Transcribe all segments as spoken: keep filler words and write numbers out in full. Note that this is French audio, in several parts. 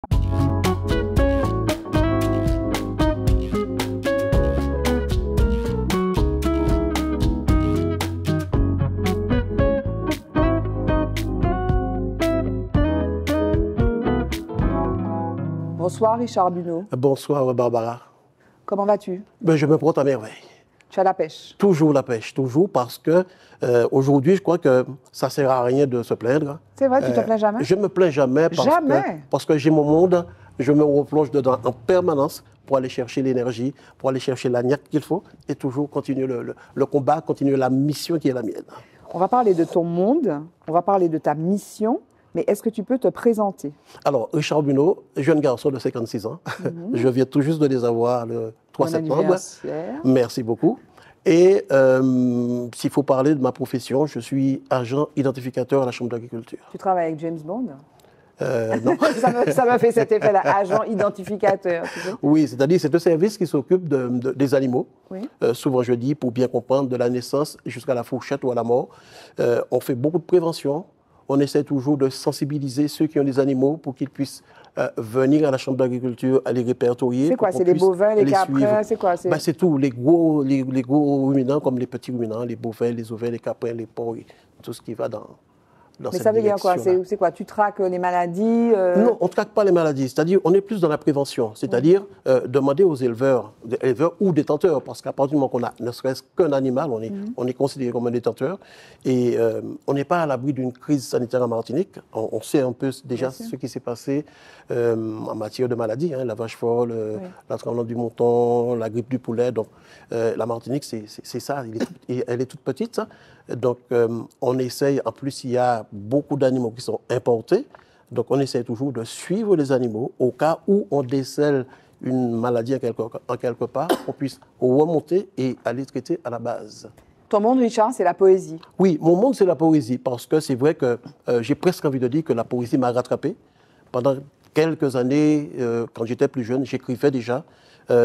Bonsoir Richard Buneau. Bonsoir Barbara. Comment vas-tu? Ben, je me porte à merveille. Tu as la pêche? Toujours la pêche, toujours, parce que euh, aujourd'hui, je crois que ça ne sert à rien de se plaindre. C'est vrai, tu ne euh, te plains jamais? Je ne me plains jamais parce jamais. que, parce que j'ai mon monde, je me replonge dedans en permanence pour aller chercher l'énergie, pour aller chercher la niaque qu'il faut et toujours continuer le, le, le combat, continuer la mission qui est la mienne. On va parler de ton monde, on va parler de ta mission. Mais est-ce que tu peux te présenter? Alors, Richard Buneau, jeune garçon de cinquante-six ans. Mm-hmm. Je viens tout juste de les avoir le trois septembre. Merci beaucoup. Et euh, s'il faut parler de ma profession, je suis agent identificateur à la Chambre d'agriculture. Tu travailles avec James Bond? euh, Non. Ça m'a fait cet effet-là, agent identificateur. Tu sais? Oui, c'est-à-dire c'est un service qui s'occupe de, de, des animaux. Oui. Euh, souvent, je dis, pour bien comprendre, de la naissance jusqu'à la fourchette ou à la mort. Euh, on fait beaucoup de prévention. On essaie toujours de sensibiliser ceux qui ont des animaux pour qu'ils puissent euh, venir à la Chambre d'agriculture, à les répertorier. C'est quoi? C'est les bovins, les caprins? C'est quoi? Ben, c'est tout. Les gros, les, les gros ruminants comme les petits ruminants, les bovins, les ovins, les caprins, les porcs, tout ce qui va dans, dans Mais cette ça veut dire quoi? direction-là. C'est quoi? Tu traques les maladies euh... Non, on ne traque pas les maladies. C'est-à-dire, on est plus dans la prévention. C'est-à-dire, euh, demander aux éleveurs, des éleveurs ou détenteurs, parce qu'à partir du moment qu'on a ne serait-ce qu'un animal, on est, mm-hmm. on est considéré comme un détenteur. Et euh, on n'est pas à l'abri d'une crise sanitaire en Martinique. On, on sait un peu déjà ce qui s'est passé euh, en matière de maladies, hein, la vache folle, euh, oui. la tremblante du mouton, la grippe du poulet. Donc, euh, la Martinique, c'est ça. Il est tout, elle est toute petite, ça. Donc, euh, on essaye, en plus, il y a beaucoup d'animaux qui sont importés. Donc, on essaie toujours de suivre les animaux au cas où on décèle une maladie en quelque, en quelque part, qu'on puisse remonter et aller traiter à la base. Ton monde, Richard, c'est la poésie. Oui, mon monde, c'est la poésie, parce que c'est vrai que euh, j'ai presque envie de dire que la poésie m'a rattrapé. Pendant quelques années, euh, quand j'étais plus jeune, j'écrivais déjà. Euh,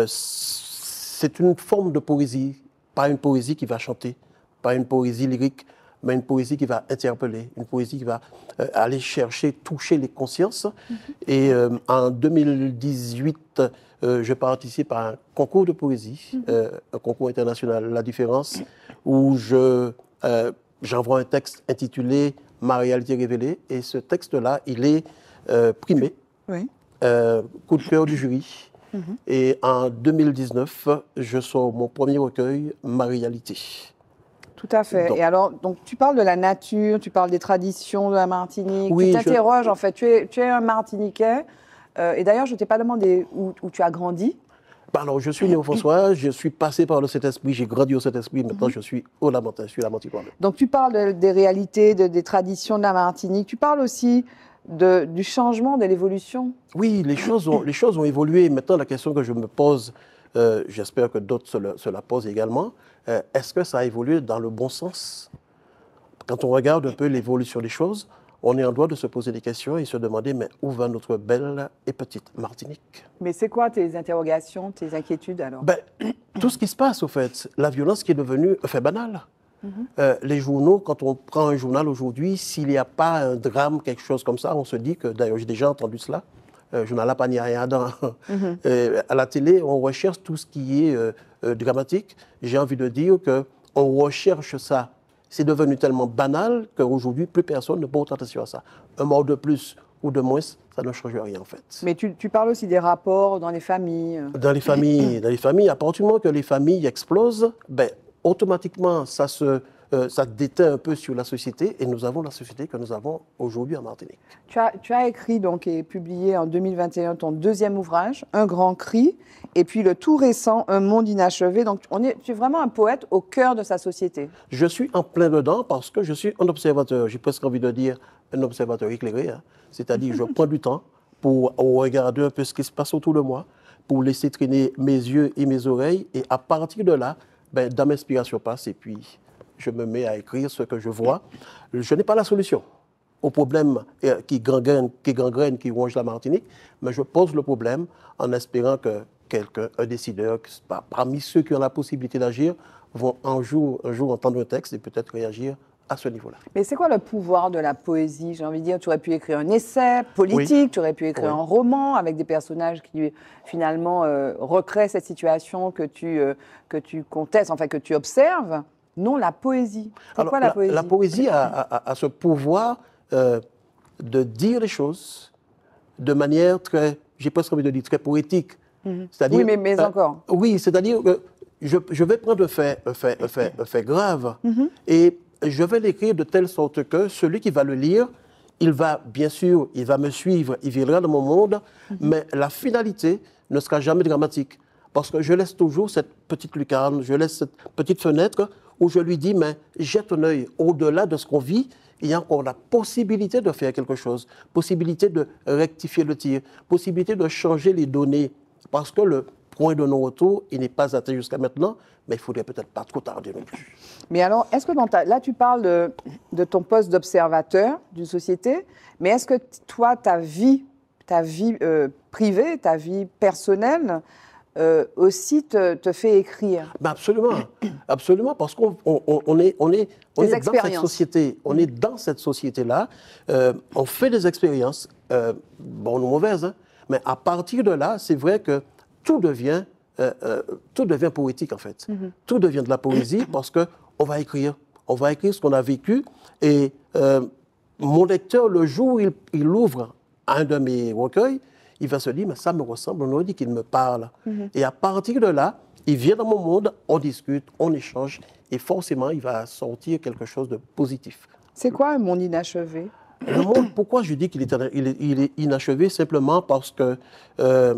c'est une forme de poésie, pas une poésie qui va chanter, pas une poésie lyrique, mais une poésie qui va interpeller, une poésie qui va euh, aller chercher, toucher les consciences. Mm-hmm. Et euh, en deux mille dix-huit, euh, je participe à un concours de poésie, mm-hmm. euh, un concours international, La Différence, où je, euh, j'envoie un texte intitulé « Ma réalité révélée ». Et ce texte-là, il est euh, primé, oui. euh, coup de cœur du jury. Mm-hmm. Et en deux mille dix-neuf, je sors mon premier recueil, « Ma réalité ». Tout à fait. Donc, et alors, donc, tu parles de la nature, tu parles des traditions de la Martinique. Oui, tu t'interroges, je... en fait. Tu es, tu es un Martiniquais. Euh, et d'ailleurs, je ne t'ai pas demandé où, où tu as grandi. Bah alors, je suis né au François, je suis passé par le Saint-Esprit, j'ai grandi au Saint-Esprit. Maintenant, mm-hmm. je suis au Lamentin, je suis Lamentin. Donc, tu parles de, des réalités, de, des traditions de la Martinique. Tu parles aussi de, du changement, de l'évolution. Oui, les choses, ont, les choses ont évolué. Maintenant, la question que je me pose, euh, j'espère que d'autres se, se la posent également, Euh, est-ce que ça a évolué dans le bon sens? Quand on regarde un peu l'évolution des choses, on est en droit de se poser des questions et se demander, mais où va notre belle et petite Martinique? Mais c'est quoi tes interrogations, tes inquiétudes alors? Ben, tout ce qui se passe, au fait, la violence qui est devenue fait banale. Mm-hmm. euh, les journaux, quand on prend un journal aujourd'hui, s'il n'y a pas un drame, quelque chose comme ça, on se dit que, d'ailleurs j'ai déjà entendu cela, Euh, je n'ai pas ni rien dans. Mm-hmm. euh, à la télé, on recherche tout ce qui est euh, euh, dramatique. J'ai envie de dire qu'on recherche ça. C'est devenu tellement banal qu'aujourd'hui, plus personne ne porte attention à ça. Un mort de plus ou de moins, ça ne change rien en fait. Mais tu, tu parles aussi des rapports dans les familles. Dans les familles, dans les familles, à partir du moment que les familles explosent, ben, automatiquement, ça se... Euh, ça déteint un peu sur la société et nous avons la société que nous avons aujourd'hui en Martinique. Tu as, tu as écrit donc, et publié en deux mille vingt et un ton deuxième ouvrage, Un grand cri, et puis le tout récent, Un monde inachevé. Donc on est, tu es vraiment un poète au cœur de sa société. Je suis en plein dedans parce que je suis un observateur, j'ai presque envie de dire un observateur éclairé, hein. C'est-à-dire je prends du temps pour regarder un peu ce qui se passe autour de moi, pour laisser traîner mes yeux et mes oreilles, et à partir de là, ben, dans m'inspiration passe, et puis je me mets à écrire ce que je vois. Je n'ai pas la solution au problème qui gangrène, qui gangrène, qui ronge la Martinique, mais je pose le problème en espérant que quelqu'un, un décideur, parmi ceux qui ont la possibilité d'agir, vont un jour, un jour entendre un texte et peut-être réagir à ce niveau-là. Mais c'est quoi le pouvoir de la poésie? J'ai envie de dire, tu aurais pu écrire un essai politique, oui. tu aurais pu écrire oui. un roman avec des personnages qui, finalement, euh, recréent cette situation que tu, euh, que tu contestes, enfin, que tu observes. Non, la poésie. Pourquoi la, la poésie? La poésie a, a, a ce pouvoir euh, de dire les choses de manière très, j'ai presque envie de dire, très poétique. Mm-hmm. C'est-à-dire, oui, mais, mais euh, encore. Oui, c'est-à-dire que je, je vais prendre un fait, un fait, un fait, un fait grave mm-hmm. et je vais l'écrire de telle sorte que celui qui va le lire, il va, bien sûr, il va me suivre, il vivra dans mon monde, mm-hmm. mais la finalité ne sera jamais dramatique. Parce que je laisse toujours cette petite lucarne, je laisse cette petite fenêtre où je lui dis, mais jette un œil au-delà de ce qu'on vit, il y a encore la possibilité de faire quelque chose, possibilité de rectifier le tir, possibilité de changer les données. Parce que le point de non-retour, il n'est pas atteint jusqu'à maintenant, mais il ne faudrait peut-être pas trop tarder non plus. Mais alors, est-ce que dans ta... là, tu parles de, de ton poste d'observateur d'une société, mais est-ce que toi, ta vie, ta vie euh, privée, ta vie personnelle, euh, aussi te, te fait écrire? Ben absolument, absolument, parce qu'on on, on est, on est, on est dans cette société, on est dans cette société-là, euh, on fait des expériences, euh, bonnes ou mauvaises, hein, mais à partir de là, c'est vrai que tout devient, euh, euh, tout devient poétique, en fait. Mm-hmm. Tout devient de la poésie parce qu'on va écrire. On va écrire ce qu'on a vécu. Et euh, mon lecteur, le jour où il, il ouvre un de mes recueils, il va se dire, mais ça me ressemble, on aurait dit qu'il me parle. Mm-hmm. Et à partir de là, il vient dans mon monde, on discute, on échange, et forcément, il va sortir quelque chose de positif. C'est quoi un monde inachevé? Le monde, pourquoi je dis qu'il est, il est, il est inachevé? Simplement parce que euh,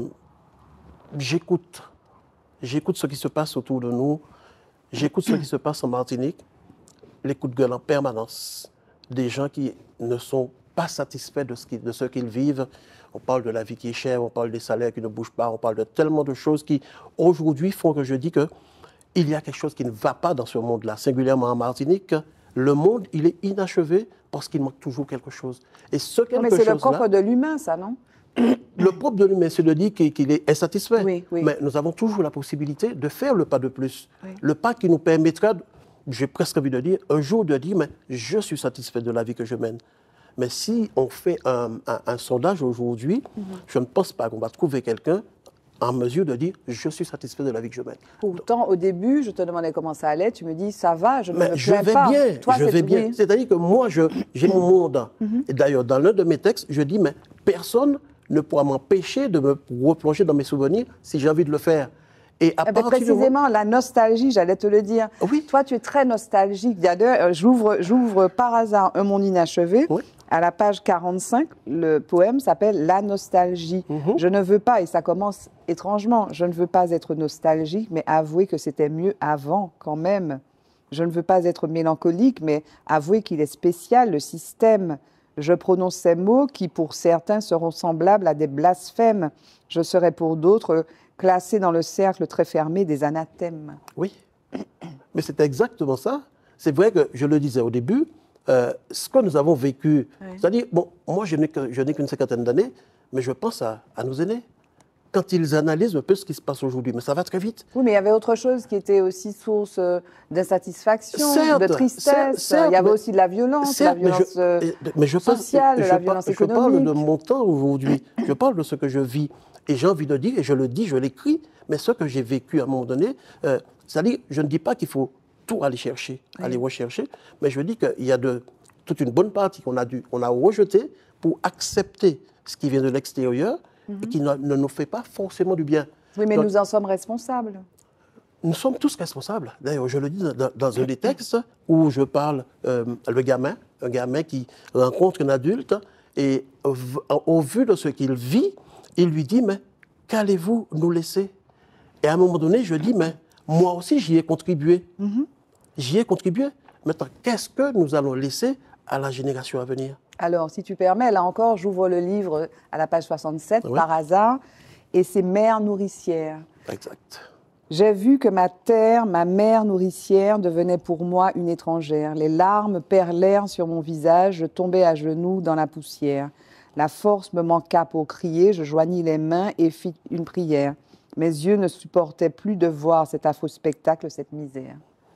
j'écoute. J'écoute ce qui se passe autour de nous. J'écoute ce qui se passe en Martinique. Les coups de gueule en permanence. Des gens qui ne sont pas satisfaits de ce qu'ils, de ce qu'ils vivent. On parle de la vie qui est chère, on parle des salaires qui ne bougent pas, on parle de tellement de choses qui, aujourd'hui, font que je dis qu'il y a quelque chose qui ne va pas dans ce monde-là. Singulièrement en Martinique, le monde, il est inachevé parce qu'il manque toujours quelque chose. Et ce quelque Mais c'est le propre de l'humain, ça, non? Le propre de l'humain, c'est de dire qu'il est insatisfait. Oui, oui. Mais nous avons toujours la possibilité de faire le pas de plus. Oui. Le pas qui nous permettra, j'ai presque envie de dire, un jour de dire, mais je suis satisfait de la vie que je mène. Mais si on fait un, un, un sondage aujourd'hui, mm-hmm. je ne pense pas qu'on va trouver quelqu'un en mesure de dire, je suis satisfait de la vie que je mène. Pourtant, au début, je te demandais comment ça allait, tu me dis, ça va, je ne mais me je plains vais pas. Bien, Toi, je vais bien. Oui. C'est-à-dire que moi, je, j'ai mon monde. Mm-hmm. Et d'ailleurs, dans l'un de mes textes, je dis, mais personne ne pourra m'empêcher de me replonger dans mes souvenirs si j'ai envie de le faire. Et à eh ben, précisément, de... la nostalgie, j'allais te le dire. Oui. Toi, tu es très nostalgique. D'ailleurs, j'ouvre, j'ouvre par hasard Un monde inachevé. Oui. À la page quarante-cinq, le poème s'appelle « La nostalgie mm-hmm. ». Je ne veux pas, et ça commence étrangement, je ne veux pas être nostalgique, mais avouer que c'était mieux avant, quand même. Je ne veux pas être mélancolique, mais avouer qu'il est spécial, le système. Je prononce ces mots qui, pour certains, seront semblables à des blasphèmes. Je serai pour d'autres classé dans le cercle très fermé des anathèmes. Oui, mais c'est exactement ça. C'est vrai que, je le disais au début, euh, ce que nous avons vécu, oui. c'est-à-dire, bon, moi je n'ai, que, je n'ai qu'une cinquantaine d'années, mais je pense à, à nos aînés. Quand ils analysent un peu ce qui se passe aujourd'hui, mais ça va très vite. Oui, mais il y avait autre chose qui était aussi source d'insatisfaction, certes, de tristesse. Certes, certes, il y avait mais, aussi de la violence, certes, la violence mais je, mais je sociale, parle, la je, violence je économique. Je parle de mon temps aujourd'hui. Je parle de ce que je vis. Et j'ai envie de dire, et je le dis, je l'écris, mais ce que j'ai vécu à un moment donné, euh, c'est-à-dire, je ne dis pas qu'il faut tout aller chercher, oui. aller rechercher, mais je dis qu'il y a de, toute une bonne partie qu'on a, dû, on a rejeté pour accepter ce qui vient de l'extérieur mm-hmm. et qui ne, ne nous fait pas forcément du bien. Oui, mais Donc, nous en sommes responsables. Nous sommes tous responsables. D'ailleurs, je le dis dans, dans un des textes où je parle, euh, le gamin, un gamin qui rencontre un adulte et au, au vu de ce qu'il vit, il lui dit, mais qu'allez-vous nous laisser? Et à un moment donné, je dis, mais moi aussi, j'y ai contribué. Mm-hmm. J'y ai contribué. Maintenant, qu'est-ce que nous allons laisser à la génération à venir? Alors, si tu permets, là encore, j'ouvre le livre à la page soixante-sept, oui. par hasard, et c'est Mère nourricière. Exact. J'ai vu que ma terre, ma mère nourricière, devenait pour moi une étrangère. Les larmes perlèrent sur mon visage, je tombais à genoux dans la poussière. La force me manqua pour crier, je joignis les mains et fis une prière. Mes yeux ne supportaient plus de voir cet affreux spectacle, cette misère.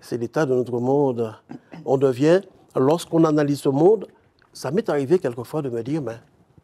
C'est l'état de notre monde. On devient, lorsqu'on analyse ce monde, ça m'est arrivé quelquefois de me dire, mais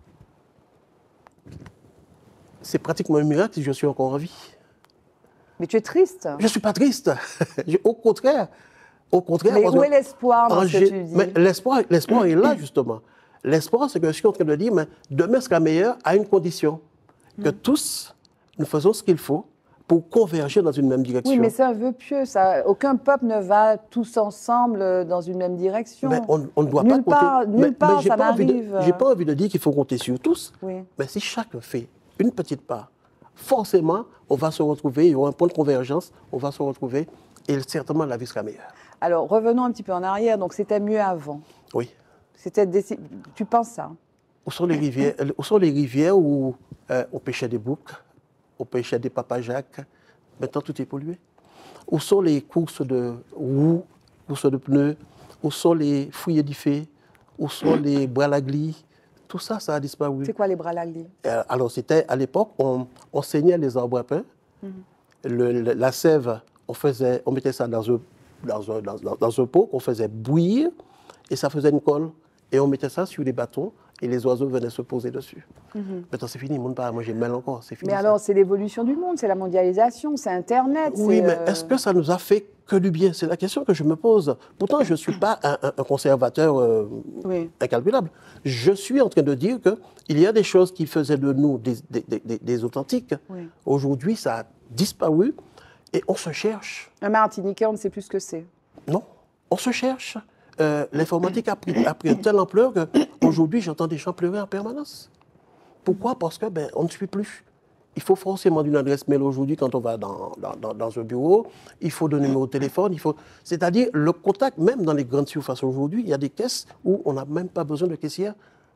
c'est pratiquement un miracle si je suis encore en vie. Mais tu es triste. Je ne suis pas triste. Au contraire. Au contraire. Mais où est l'espoir dans ce que tu dis? Mais l'espoir, l'espoir est là, justement. L'espoir, c'est que je suis en train de dire, mais demain sera meilleur à une condition. Que mm. tous, nous faisons ce qu'il faut pour converger dans une même direction. Oui, mais c'est un vœu pieux, ça. Aucun peuple ne va tous ensemble dans une même direction. Mais on, on ne doit nulle pas part, compter. Nulle mais, part, mais ça n'arrive. Je n'ai pas envie de dire qu'il faut compter sur tous. Oui. Mais si chacun fait une petite part, forcément, on va se retrouver, il y aura un point de convergence, on va se retrouver et certainement la vie sera meilleure. Alors, revenons un petit peu en arrière. Donc, c'était mieux avant. Oui. C'était des... Tu penses ça? Où sont les rivières où, sont les rivières où euh, on pêchait des boucs, on pêchait des papas-jacques? Maintenant, tout est pollué. Où sont les courses de roues, courses de pneus? Où sont les fouilles édifées? Où sont les bralaglis? Tout ça, ça a disparu. C'est quoi les bralaglis? euh, Alors, c'était à l'époque, on, on saignait les arbres à pain. Mm-hmm. le, le, la sève, on, faisait, on mettait ça dans un, dans un, dans, dans un pot qu'on faisait bouillir et ça faisait une colle. Et on mettait ça sur des bâtons et les oiseaux venaient se poser dessus. Mm-hmm. Maintenant, c'est fini, monde pas. Moi, j'ai mal encore. C'est fini. Mais ça. alors, c'est l'évolution du monde, c'est la mondialisation, c'est Internet. Oui, mais euh... est-ce que ça nous a fait que du bien? C'est la question que je me pose. Pourtant, je ne suis pas un, un, un conservateur euh, oui. incalculable. Je suis en train de dire qu'il y a des choses qui faisaient de nous des, des, des, des authentiques. Oui. Aujourd'hui, ça a disparu et on se cherche. Un Martiniquais, on ne sait plus ce que c'est. Non, on se cherche. Euh, l'informatique a pris, a pris une telle ampleur qu'aujourd'hui, j'entends des gens pleurer en permanence. Pourquoi? Parce que ben, on ne suit plus. Il faut forcément une adresse mail aujourd'hui quand on va dans, dans, dans un bureau. Il faut un numéro de téléphone. Il faut... C'est-à-dire, le contact, même dans les grandes surfaces aujourd'hui, il y a des caisses où on n'a même pas besoin de caissière.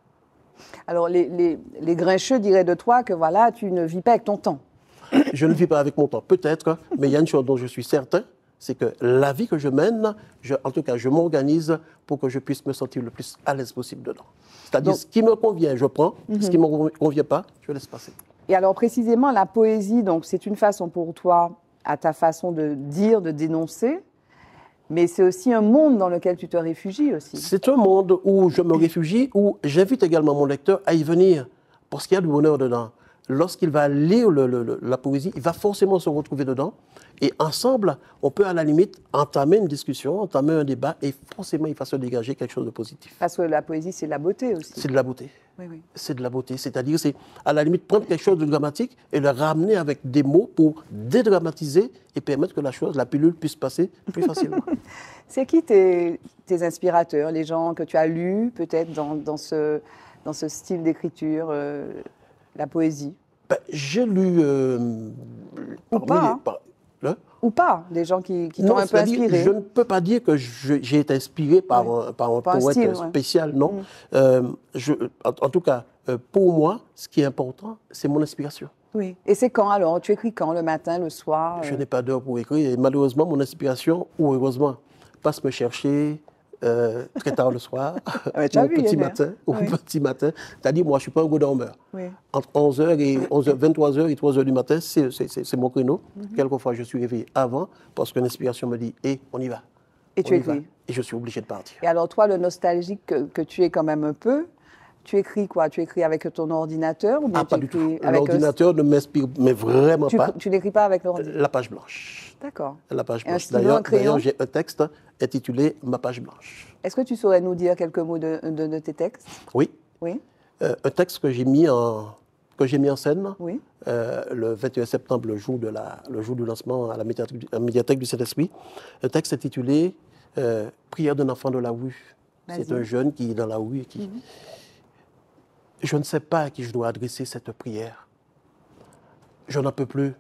Alors, les, les, les grincheux diraient de toi que voilà, tu ne vis pas avec ton temps. Je ne vis pas avec mon temps, peut-être, mais il y a une chose dont je suis certain, c'est que la vie que je mène, je, en tout cas, je m'organise pour que je puisse me sentir le plus à l'aise possible dedans. C'est-à-dire, donc, ce qui me convient, je prends. Mm-hmm. Ce qui ne me convient pas, je laisse passer. Et alors, précisément, la poésie, donc, c'est une façon pour toi, à ta façon de dire, de dénoncer, mais c'est aussi un monde dans lequel tu te réfugies aussi. C'est un monde où je me réfugie, où j'invite également mon lecteur à y venir, parce qu'il y a du bonheur dedans. Lorsqu'il va lire le, le, le, la poésie, il va forcément se retrouver dedans. Et ensemble, on peut à la limite entamer une discussion, entamer un débat, et forcément, il va se dégager quelque chose de positif. Parce que la poésie, c'est de la beauté aussi. C'est de la beauté. Oui, oui. C'est de la beauté. C'est-à-dire, c'est à la limite prendre quelque chose de dramatique et le ramener avec des mots pour dédramatiser et permettre que la chose, la pilule, puisse passer plus facilement. C'est qui tes, tes inspirateurs, les gens que tu as lus peut-être dans, dans, ce, dans ce style d'écriture, euh, la poésie? Ben, j'ai lu... Euh, Ou pas, les, hein. par, hein? Ou pas, des gens qui, qui t'ont un peu inspiré. Je ne peux pas dire que j'ai été inspiré par, ouais. un, par un par poète un style, spécial, ouais. non. Mmh. Euh, je, en, en tout cas, euh, pour moi, ce qui est important, c'est mon inspiration. Oui. Et c'est quand alors? Tu écris quand? Le matin, le soir? Je euh... n'ai pas d'heure pour écrire. Et malheureusement, mon inspiration, ou heureusement, passe me chercher euh, très tard le soir, ouais, ou, au petit matin, oui. au petit matin. C'est-à-dire, moi, je ne suis pas un gros dormeur. Oui. Entre onze heures et onze heures, vingt-trois heures et trois heures du matin, c'est mon créneau. Mm-hmm. Quelquefois, je suis réveillé avant parce que l'inspiration me dit, hé, hey, on y va. Et on tu écris. Et je suis obligé de partir. Et alors, toi, le nostalgique que, que tu es quand même un peu, tu écris quoi? Tu écris avec ton ordinateur ou bien ah, tu pas du tout. Un... L'ordinateur ne m'inspire mais vraiment tu, pas. Tu n'écris pas avec l'ordinateur? La page blanche. D'accord. La page blanche. D'ailleurs, j'ai un texte intitulé « Ma page blanche ». Est-ce que tu saurais nous dire quelques mots de, de, de tes textes? Oui. Oui. Euh, un texte que j'ai mis en, que j'ai mis en scène oui. euh, le vingt et un septembre, le jour, de la, le jour du lancement à la médiathèque, à la médiathèque du Saint-Esprit. Un texte intitulé euh, « Prière d'un enfant de la rue ». C'est un jeune qui est dans la rue et qui... Mm-hmm. Je ne sais pas à qui je dois adresser cette prière. Je n'en peux plus.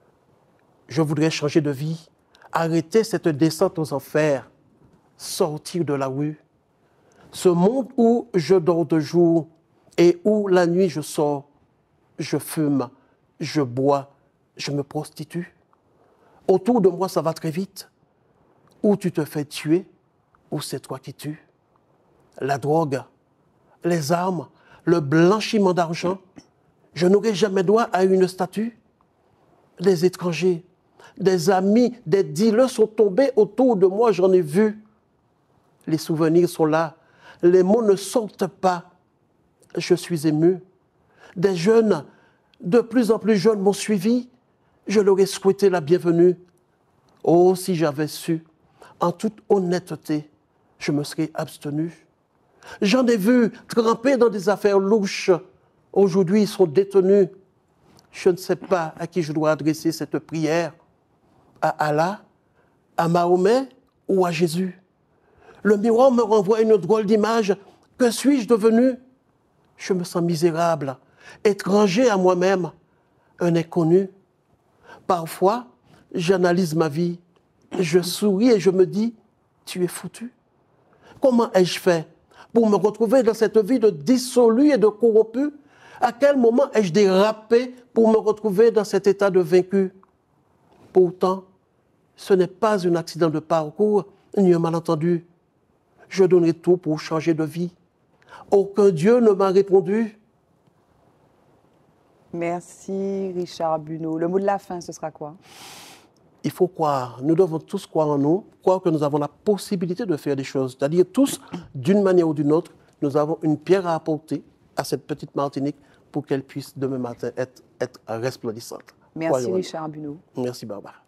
Je voudrais changer de vie, arrêter cette descente aux enfers, sortir de la rue. Ce monde où je dors de jour et où la nuit je sors, je fume, je bois, je me prostitue. Autour de moi, ça va très vite. Où tu te fais tuer, ou c'est toi qui tues. La drogue, les armes, le blanchiment d'argent. Je n'aurai jamais droit à une statue. Les étrangers, des amis, des dealers sont tombés autour de moi, j'en ai vu. Les souvenirs sont là, les mots ne sortent pas. Je suis ému. Des jeunes, de plus en plus jeunes, m'ont suivi. Je leur ai souhaité la bienvenue. Oh, si j'avais su, en toute honnêteté, je me serais abstenu. J'en ai vu tremper dans des affaires louches. Aujourd'hui, ils sont détenus. Je ne sais pas à qui je dois adresser cette prière. À Allah, à Mahomet ou à Jésus. Le miroir me renvoie une drôle d'image. Que suis-je devenu? Je me sens misérable, étranger à moi-même, un inconnu. Parfois, j'analyse ma vie. Je souris et je me dis, tu es foutu. Comment ai-je fait pour me retrouver dans cette vie de dissolu et de corrompu? À quel moment ai-je dérapé pour me retrouver dans cet état de vaincu? Pourtant, ce n'est pas un accident de parcours, ni un malentendu. Je donnerai tout pour changer de vie. Aucun Dieu ne m'a répondu. Merci Richard Buneau. Le mot de la fin, ce sera quoi? Il faut croire. Nous devons tous croire en nous, croire que nous avons la possibilité de faire des choses. C'est-à-dire tous, d'une manière ou d'une autre, nous avons une pierre à apporter à cette petite Martinique pour qu'elle puisse demain matin être, être resplendissante. Merci Richard Buneau. Merci Barbara.